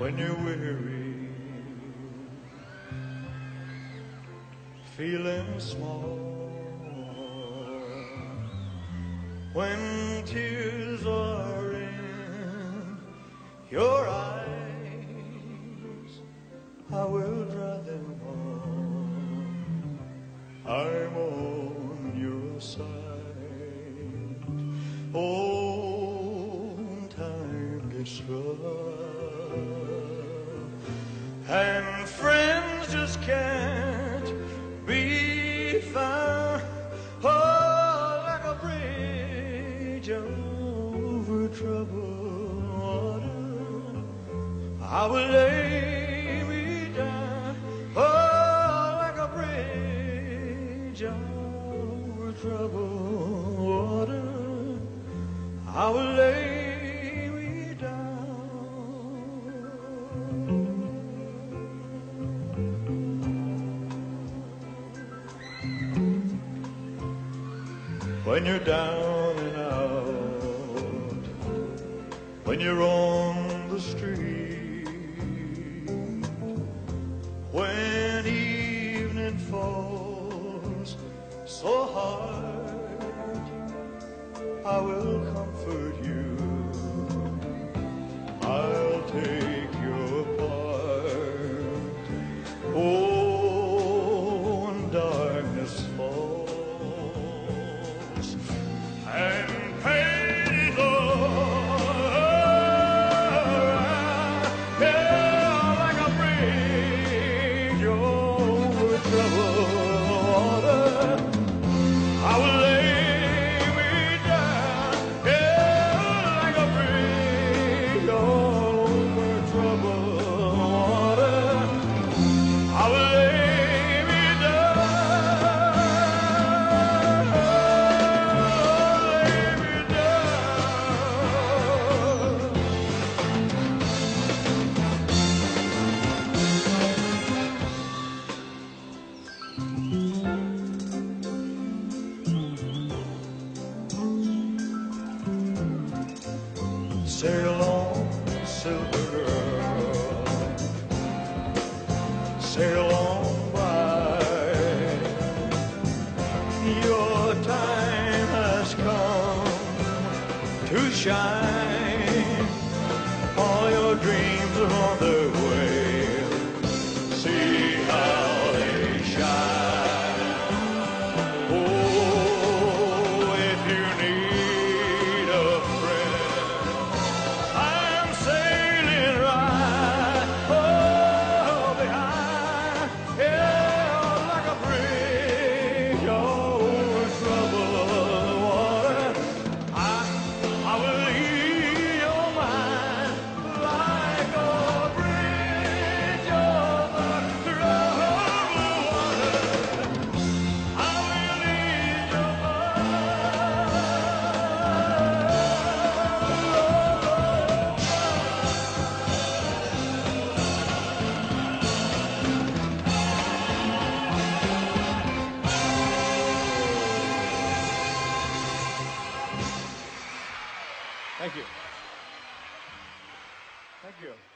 when you're weary, feeling small, when tears are in your eyes, I will dry them all. I'm on your side. Oh, time gets rough, and friends just can't be found. Oh, like a bridge over troubled water, I will lay me down. Oh, like a bridge over troubled water, I will lay me down. When you're down and out, when you're on the street, when evening falls so hard, I will comfort you. I'll take your part. Oh, when darkness falls and pain is o'er, yeah, like a bridge over troubled water, I will lay me down, yeah, like a bridge over troubled water, I will lay me down, lay me down. Sail on, silver girl, sail on by. Your time has come to shine. All your dreams are on their way. See how they shine. Oh, if you need a friend, I'm sailing right behind, yeah, like a bridge over troubled water. I will ease your mind like a bridge over troubled water. I will ease your Thank you. Thank you.